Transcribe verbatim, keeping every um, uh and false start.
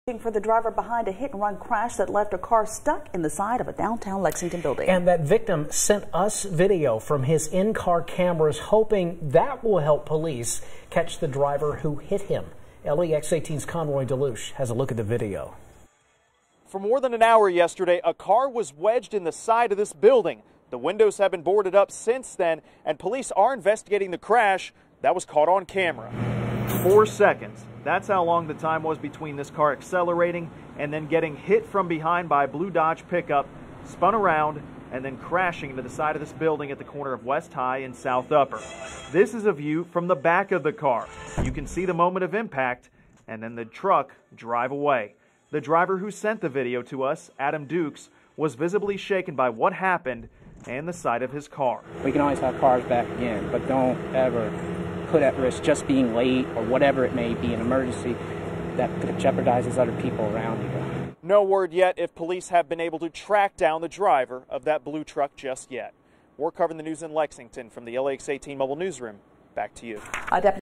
For the driver behind a hit-and-run crash that left a car stuck in the side of a downtown Lexington building. And that victim sent us video from his in-car cameras, hoping that will help police catch the driver who hit him. L E X eighteen's Conroy Deluche has a look at the video. For more than an hour yesterday, a car was wedged in the side of this building. The windows have been boarded up since then, and police are investigating the crash that was caught on camera. Four seconds. That's how long the time was between this car accelerating and then getting hit from behind by a blue Dodge pickup, spun around, and then crashing into the side of this building at the corner of West High and South Upper. This is a view from the back of the car. You can see the moment of impact and then the truck drive away. The driver who sent the video to us, Adam Dukes, was visibly shaken by what happened and the sight of his car. We can always have cars back again, but don't ever put at risk just being late or whatever it may be, an emergency that jeopardizes other people around you. No word yet if police have been able to track down the driver of that blue truck just yet. We're covering the news in Lexington from the L E X eighteen Mobile Newsroom. Back to you.